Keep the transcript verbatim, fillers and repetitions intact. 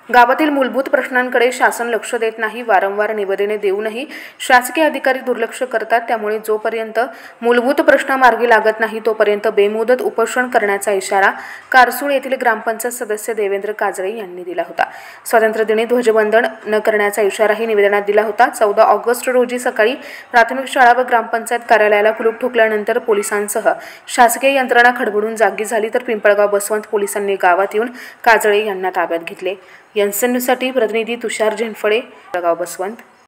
गावातील मूलभूत प्रश्नांकडे शासन लक्ष देत नाही। वारंवार निवेदने देऊनही शासकीय अधिकारी दुर्लक्ष करतात। त्यामुळे जोपर्यंत मूलभूत प्रश्न मार्गी लागत नाही तोपर्यंत बेमुदत उपोषण करण्याचा इशारा कारसूळ येथील ग्रामपंचायत सदस्य देवेंद्र काजळे यांनी दिला होता। स्वातंत्र्यदिनी ध्वजवंदन न करण्याचा इशाराही निवेदनात दिला होता। चौदा ऑगस्ट रोजी सकाळी प्राथमिक शाळा व ग्रामपंचायत कार्यालयाला कुलूप ठोकल्यानंतर पोलिसांसह शासकीय यंत्रणा खडबडून जागी झाली, तर पिंपळगाव बसवंत पोलिसांनी गावात येऊन काजळे यांना ताब्यात घेतले। एन सी एन न्यूजसाठी प्रतिनिधी तुषार झेंडफळे, पिंपळगाव बसवंत।